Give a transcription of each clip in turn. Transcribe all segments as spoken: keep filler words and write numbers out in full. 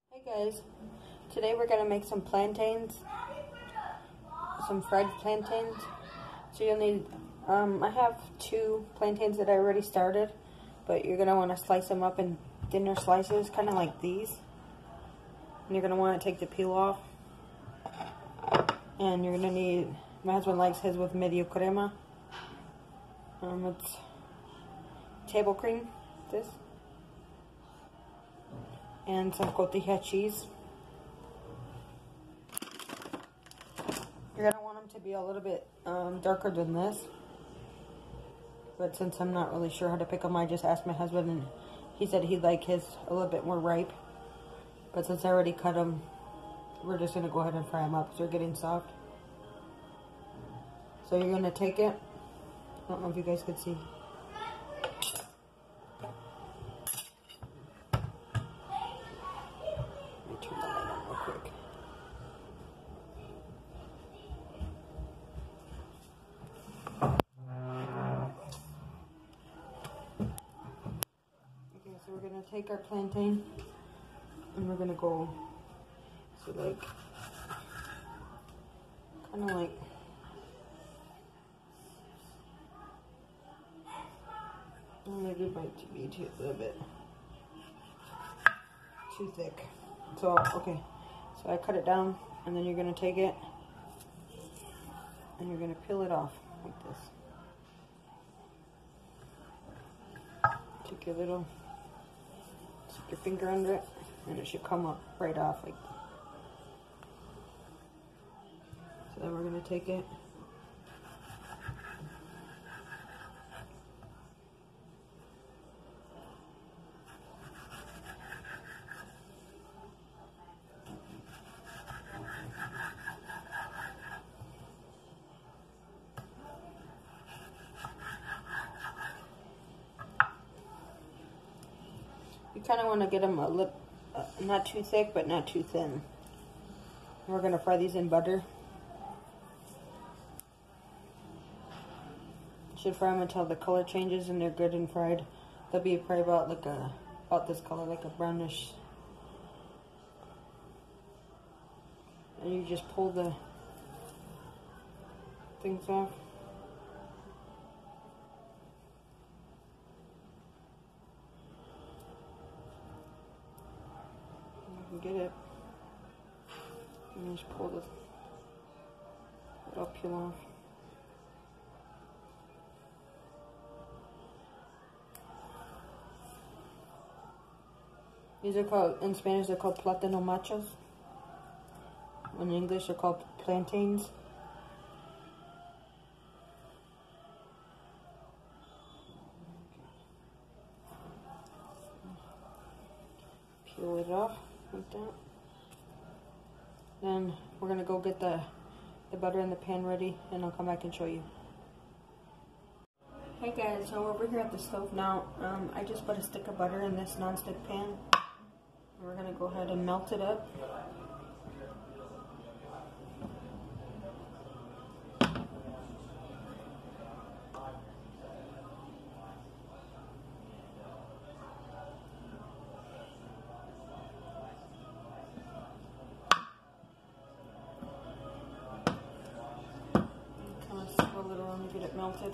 Hey guys, today we're going to make some plantains, some fried plantains. So you'll need, um, I have two plantains that I already started, but you're going to want to slice them up in thinner slices, kind of like these. And you're going to want to take the peel off. And you're going to need, my husband likes his with medio crema. Um, it's table cream, this. And some cotija cheese. You're going to want them to be a little bit um, darker than this. But since I'm not really sure how to pick them, I just asked my husband and he said he'd like his a little bit more ripe. But since I already cut them, we're just going to go ahead and fry them up because they're getting soft. So you're going to take it. I don't know if you guys could see. Turn the light on real quick. Okay, so we're gonna take our plantain and we're gonna go, so like, kind of like, oh, maybe it might be too, a little bit too thick. So, okay, so I cut it down, and then you're going to take it, and you're going to peel it off, like this. Take your little, stick your finger under it, and it should come up right off, like that. So then we're going to take it, you kind of want to get them a little, uh, not too thick, but not too thin. We're going to fry these in butter. Should fry them until the color changes and they're good and fried. They'll be probably about like a, about this color, like a brownish. And you just pull the things off. Get it, and just pull the little peel off. These are called, in Spanish they're called plátano machos. In English they're called plantains. Peel it off. Like that. Then we're gonna go get the the butter in the pan ready, and I'll come back and show you. Hey guys, so we're over here at the stove now. Um, I just put a stick of butter in this non-stick pan. And we're gonna go ahead and melt it up. Swirl it around and get it melted.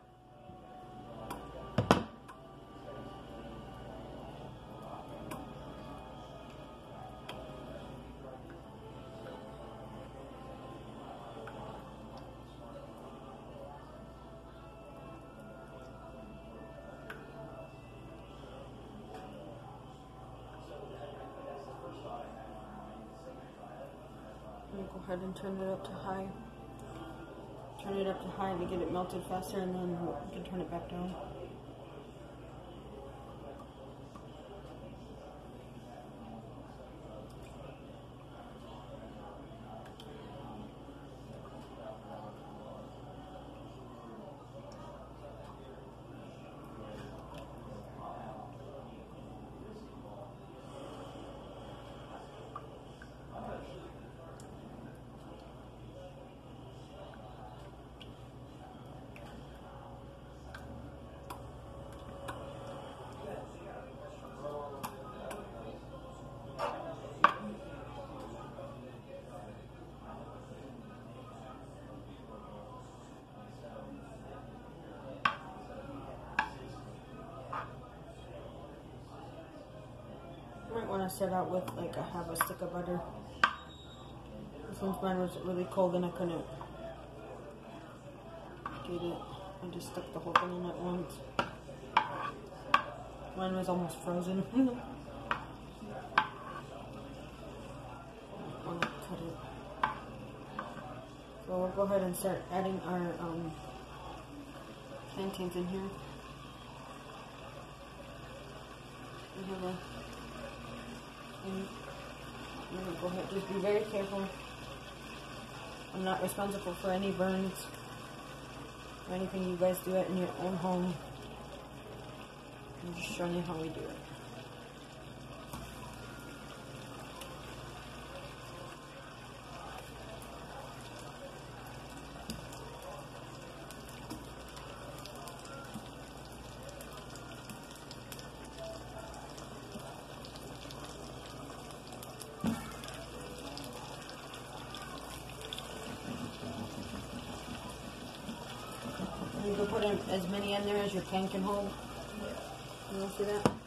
I'm gonna go ahead and turn it up to high. Turn it up to high to get it melted faster, and then we can turn it back down. want to start out with like I have a stick of butter. Since mine was really cold and I couldn't get it, I just stuck the whole thing in at once. Mine was almost frozen. I'll cut it. So we'll go ahead and start adding our um, plantains in here. We have a, and I'm gonna go ahead, just be very careful. I'm not responsible for any burns or anything. You guys do it in your own home. I'm just showing you how we do it. You can put in as many in there as your pan can hold. You want to see that?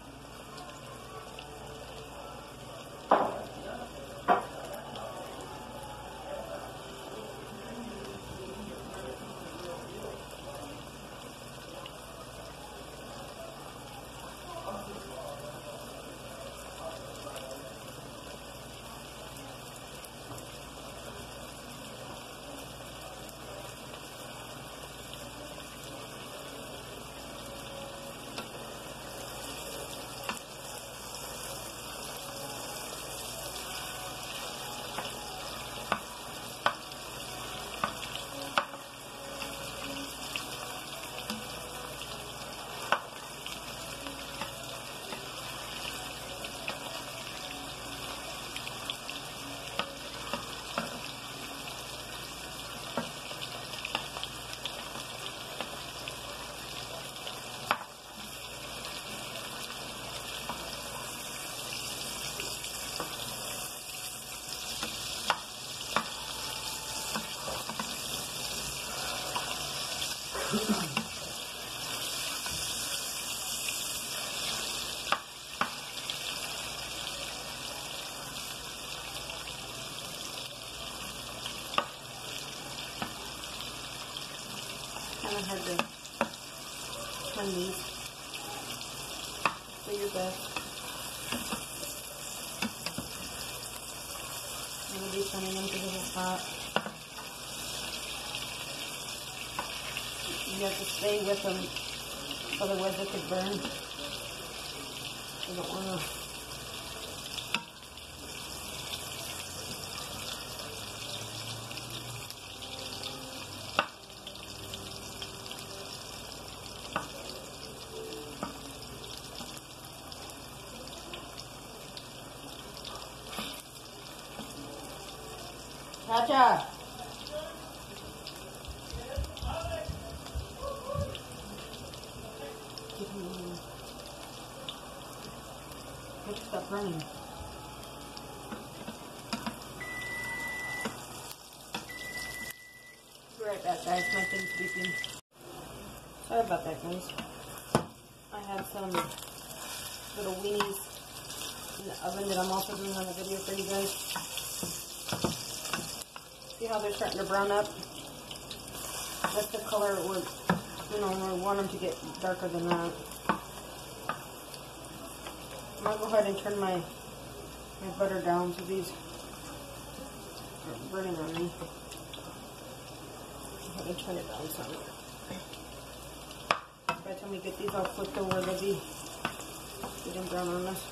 Kind of hard to turn these. Do your best. I'm going to be turning them because it's hot. You have to stay with them, otherwise they could burn. You don't want to. Gotcha. Let's stop running. Be right back, guys. My thing's beeping. Sorry about that, guys. I had some little weenies in the oven that I'm also doing on the video for you guys. See how they're starting to brown up? That's the color we're, you know, we want them to get darker than that. I'm going to go ahead and turn my, my butter down so these are burning on me. Go ahead and turn it down some. By the time we get these all flipped over, they'll be getting brown on us.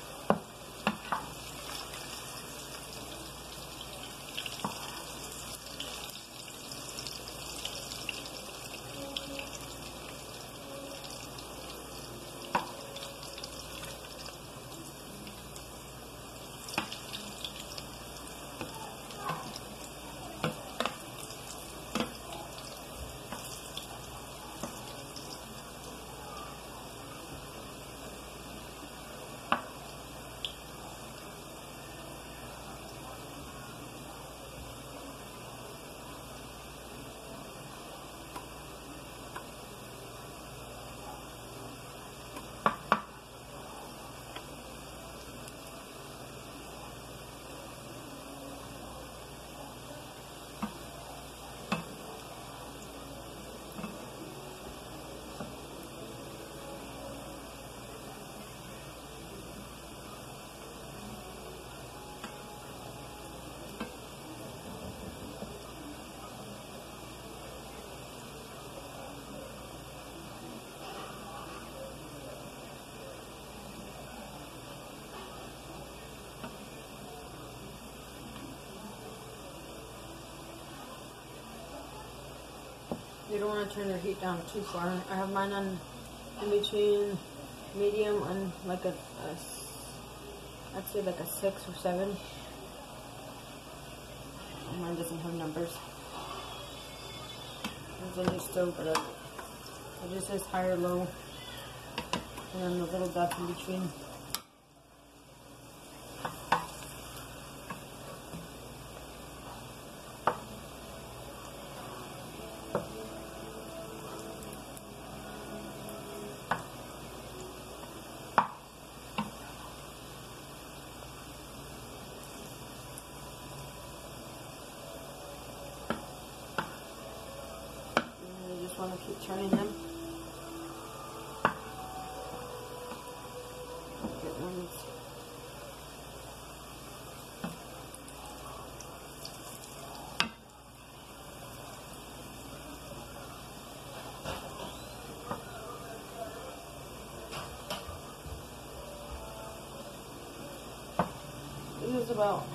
You don't want to turn your heat down too far. I have mine on in between medium and like a, a I'd say like a six or seven. Mine doesn't have numbers. There's a new stove, but it, it just says high or low, and then the little dots in between. Want to keep turning them. Get ones. This is about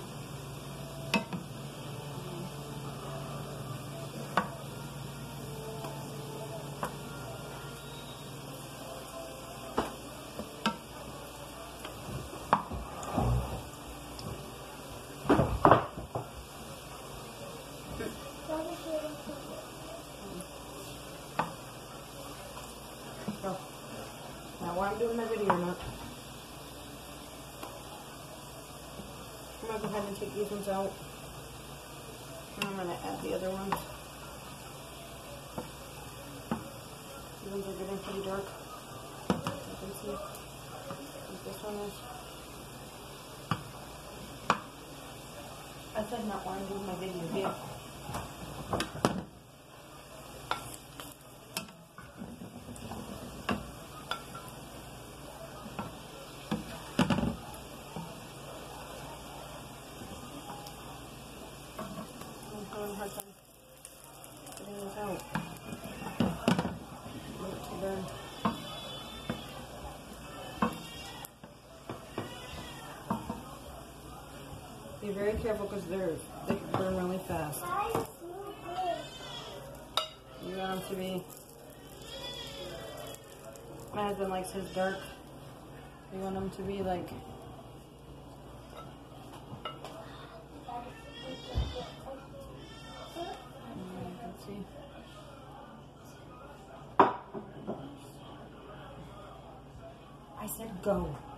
Oh. Now while I'm doing my video now, I'm going to go ahead and take these ones out. And I'm going to add the other ones. These ones are getting pretty dark. You can see what this one is. I said not while I'm doing my video here. I'm having a hard time getting this out. Not too bad. Be very careful because they're they can burn really fast. You want them to be. My husband likes his dark. You want them to be like. See. I said go.